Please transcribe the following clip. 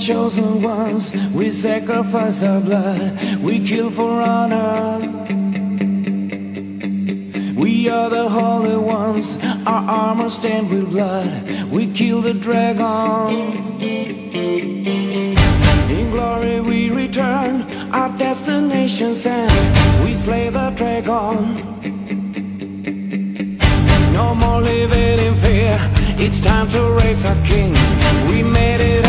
chosen ones, we sacrifice our blood, we kill for honor. We are the holy ones, our armor stained with blood, we kill the dragon. In glory we return, our destination's end, we slay the dragon. No more living in fear, it's time to raise our king. We made it